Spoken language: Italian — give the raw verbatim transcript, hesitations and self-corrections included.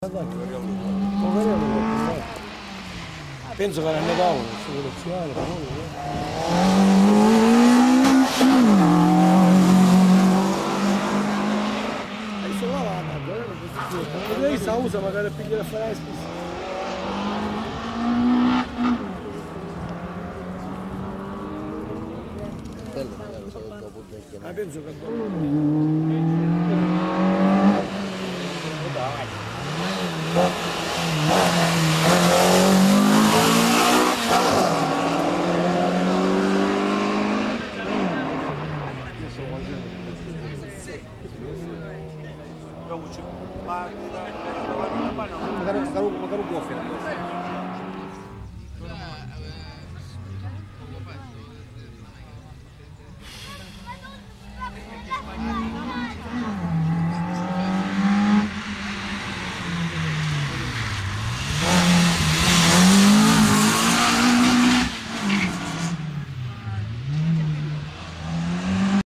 Penso che ne va uno, si collezionare, adesso la vado, lei sta usa magari per pigliare a fare la spesa. Ma penso che